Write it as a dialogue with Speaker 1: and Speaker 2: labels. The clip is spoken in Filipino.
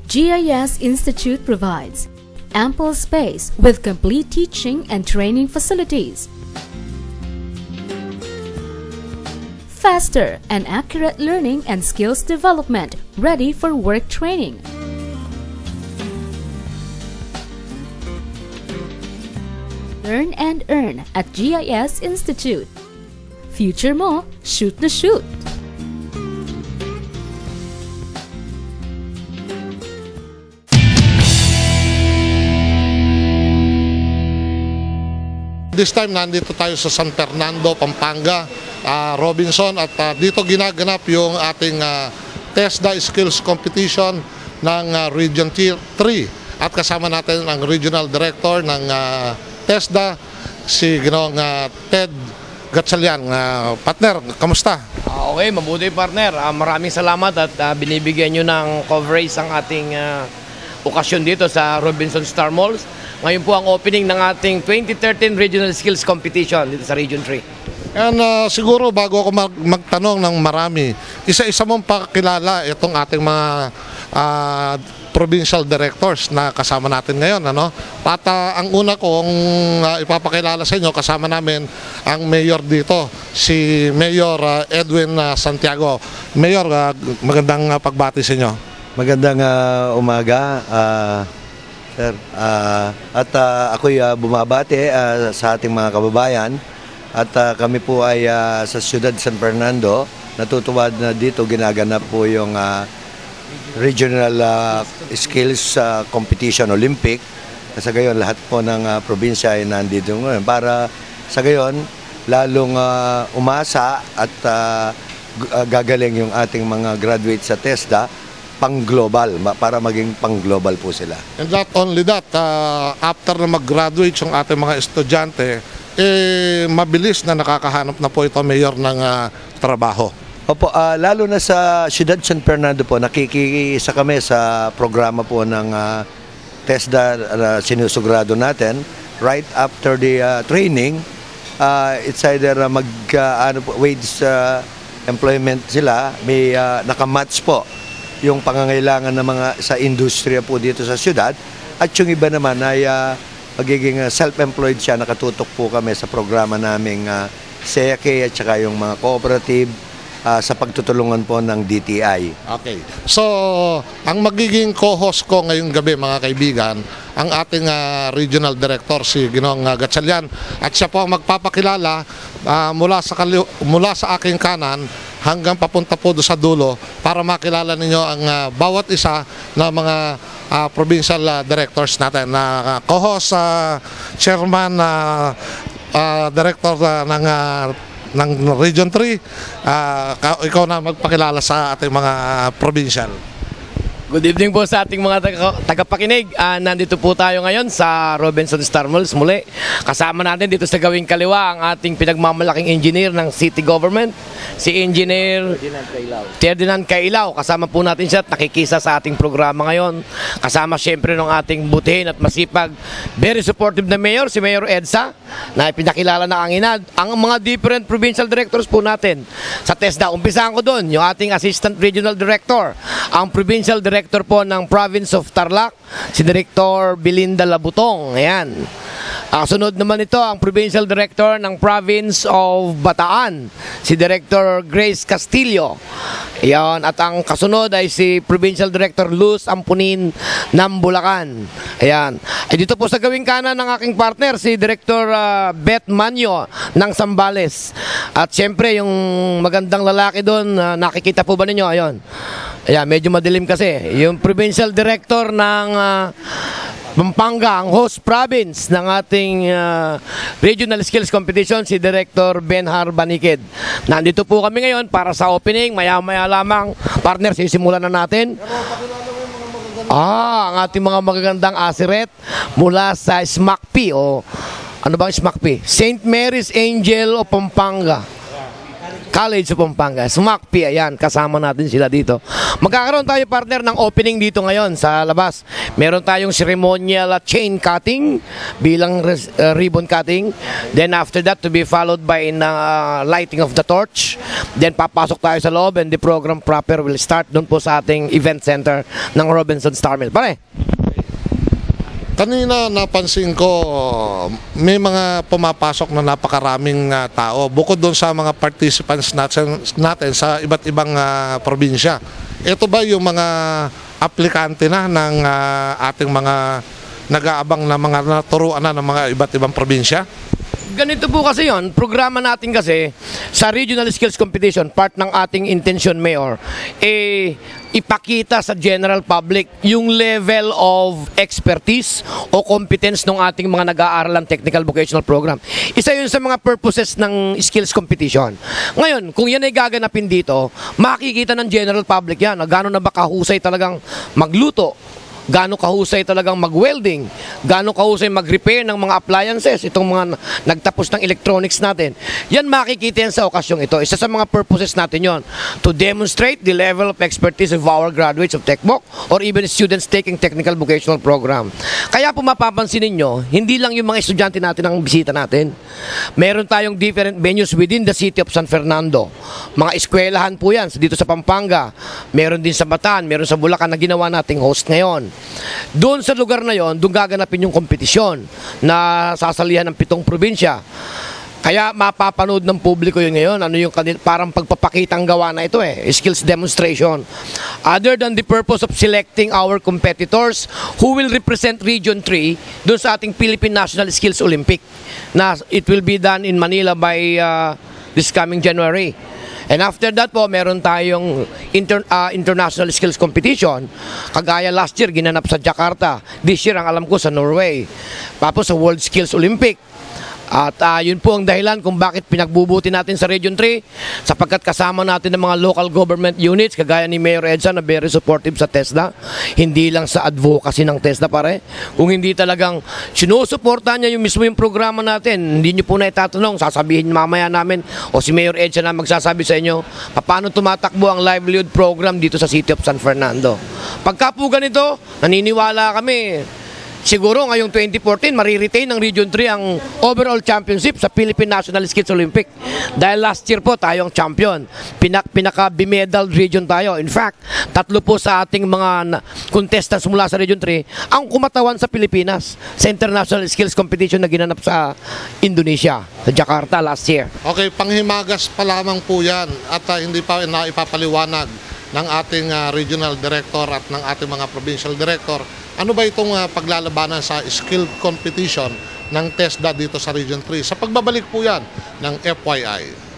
Speaker 1: GIS Institute provides ample space with complete teaching and training facilities, faster and accurate learning and skills development ready for work training. Learn and earn at GIS Institute. Future mo, shoot na shoot!
Speaker 2: This time, nandito tayo sa San Fernando, Pampanga, Robinson, at dito ginaganap yung ating TESDA Skills Competition ng Region 3. At kasama natin ang Regional Director ng TESDA, si Ginoong Ted Gatchalian. Partner, kamusta?
Speaker 3: Okay, mabuti partner. Maraming salamat at binibigyan nyo ng coverage ang ating okasyon dito sa Robinson Star Malls. Ngayon po ang opening ng ating 2013 Regional Skills Competition dito sa Region 3.
Speaker 2: And siguro bago ako magtanong ng marami, isa-isa mong pakilala itong ating mga provincial directors na kasama natin ngayon. At ang una kong ipapakilala sa inyo, kasama namin ang mayor dito, si Mayor Edwin Santiago. Mayor, magandang pagbati sa inyo.
Speaker 4: Magandang umaga, sir. At ako'y bumabati sa ating mga kababayan. At kami po ay sa Siyudad San Fernando. Natutuwa na dito ginaganap po yung Regional Skills Competition Olympic. Sa gayon, lahat po ng probinsya ay nandito ngayon. Para sa gayon, lalong umasa at gagaling yung ating mga graduates sa TESDA pang-global, para maging pang-global po sila.
Speaker 2: And not only that, after na mag-graduate yung ating mga estudyante, mabilis na nakakahanap na po ito, Mayor, ng trabaho.
Speaker 4: Opo, lalo na sa Ciudad San Fernando po, nakikisa kami sa programa po ng TESDA sinusugrado natin. Right after the training, it's either wage employment sila, may nakamatch po yung pangangailangan ng mga sa industriya po dito sa syudad, at yung iba naman ay magiging self-employed siya. Nakatutok po kami sa programa naming SEAKE at saka yung mga cooperative sa pagtutulungan po ng DTI.
Speaker 2: Okay. So, ang magiging co-host ko ngayong gabi, mga kaibigan, ang ating Regional Director, si Ginoong Gatchalian. At siya po ang magpapakilala mula sa aking kanan hanggang papunta po doon sa dulo para makilala ninyo ang bawat isa na mga provincial directors natin. Co-host, chairman, director ng Region 3, ikaw na magpakilala sa ating mga provincial.
Speaker 3: Good evening po sa ating mga tagapakinig. Nandito po tayo ngayon sa Robinson Star Malls muli. Kasama natin dito sa gawing kaliwa ang ating pinagmamalaking engineer ng city government, si Engineer Ferdinand Kailaw. Kasama po natin siya at nakikisa sa ating programa ngayon. Kasama siyempre ng ating butihin at masipag, very supportive na mayor, si Mayor Edsa, na pinakilala na ang mga different provincial directors po natin sa TESDA. Umpisahan ko doon, yung ating Assistant Regional Director, ang Provincial Director po ng Province of Tarlac, si Director Belinda Labutong. Ayan. Sunod naman ito ang Provincial Director ng Province of Bataan, si Director Grace Castillo. Ayan. At ang kasunod ay si Provincial Director Luz Ampunin ng Bulacan. Ayan. Ay dito po sa gawing kanan ng aking partner, si Director Beth Manyo ng Zambales. At siyempre yung magandang lalaki doon, nakikita po ba ninyo? Ayan. Ayan, medyo madilim kasi. Yung Provincial Director ng Pampanga, ang host province ng ating Regional Skills Competition, si Director Benhar Banikid. Nandito po kami ngayon para sa opening. Maya-maya lamang, partner, sisimulan na natin. Ang ating mga magagandang asiret mula sa SMACP o ano bang SMACP? St. Mary's Angel o Pampanga. College sa Pampanga. SMACP, ayan, kasama natin sila dito. Magkakaroon tayo, partner, ng opening dito ngayon sa labas. Meron tayong ceremonial chain cutting bilang ribbon cutting. Then after that, to be followed by lighting of the torch. Then papasok tayo sa loob and the program proper will start doon po sa ating event center ng Robinson Star Mill. Pare!
Speaker 2: Kanina napansin ko may mga pumapasok na napakaraming tao bukod doon sa mga participants natin sa iba't ibang probinsya. Ito ba yung mga aplikante na ng ating mga nag-aabang na mga naturuan na ng mga iba't ibang probinsya?
Speaker 3: Ganito po kasi yon, programa natin kasi sa Regional Skills Competition, part ng ating intention, Mayor, ipakita sa general public yung level of expertise o competence ng ating mga nag-aaralan technical vocational program. Isa yun sa mga purposes ng skills competition. Ngayon, kung yan ay gaganapin dito, makikita ng general public yan, na gano'n na ba kahusay talagang magluto, gaano kahusay talagang mag-welding, gaano kahusay mag-repair ng mga appliances, itong mga nagtapos ng electronics natin. Yan makikita yan sa okasyong ito. Isa sa mga purposes natin yon, to demonstrate the level of expertise of our graduates of TechVoc or even students taking technical vocational program. Kaya po mapapansin ninyo, hindi lang yung mga estudyante natin ang bisita natin. Meron tayong different venues within the city of San Fernando. Mga eskwelahan po yan dito sa Pampanga. Meron din sa Batan, meron sa Bulacan na ginawa nating host ngayon. Doon sa lugar na yon, doon gaganapin yung kompetisyon na sasalihan ng 7 probinsya. Kaya mapapanood ng publiko yun ngayon. Ano yung parang pagpapakitang gawa na ito skills demonstration. Other than the purpose of selecting our competitors who will represent Region 3 doon sa ating Philippine National Skills Olympic na it will be done in Manila by this coming January. And after that po, meron tayong international skills competition. Kagaya last year, ginanap sa Jakarta. This year, ang alam ko, sa Norway. Tapos sa World Skills Olympic. At yun po ang dahilan kung bakit pinagbubuti natin sa Region 3 sapagkat kasama natin ng mga local government units kagaya ni Mayor Edsa na very supportive sa TESDA. Hindi lang sa advocacy ng TESDA, pare. Kung hindi talagang sinusuporta niya yung mismo yung programa natin, hindi niyo po na itatanong, sasabihin mamaya namin o si Mayor Edsa na magsasabi sa inyo paano tumatakbo ang livelihood program dito sa City of San Fernando. Pagka po ganito, naniniwala kami siguro ngayong 2014, mariretain ng Region 3 ang overall championship sa Philippine National Skills Olympic. Dahil last year po tayo ang champion. Pinaka-bimedal region tayo. In fact, 3 po sa ating mga contestants mula sa Region 3 ang kumatawan sa Pilipinas sa International Skills Competition na ginanap sa Indonesia, sa Jakarta last year.
Speaker 2: Okay, panghimagas pa lamang po yan at hindi pa ipapaliwanag ng ating regional director at ng ating mga provincial director. Ano ba itong paglalabanan sa skill competition ng TESDA dito sa Region 3? Sa pagbabalik po yan ng FYI.